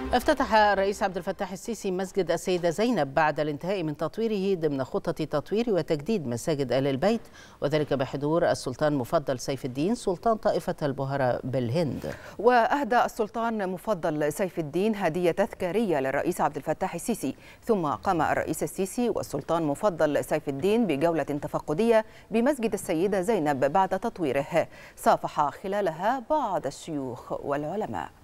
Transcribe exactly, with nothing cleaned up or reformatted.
افتتح الرئيس عبد الفتاح السيسي مسجد السيدة زينب بعد الانتهاء من تطويره ضمن خطة تطوير وتجديد مساجد آل البيت، وذلك بحضور السلطان مفضل سيف الدين سلطان طائفة البهرة بالهند. وأهدى السلطان مفضل سيف الدين هدية تذكارية للرئيس عبد الفتاح السيسي، ثم قام الرئيس السيسي والسلطان مفضل سيف الدين بجولة تفقدية بمسجد السيدة زينب بعد تطويره، صافح خلالها بعض الشيوخ والعلماء.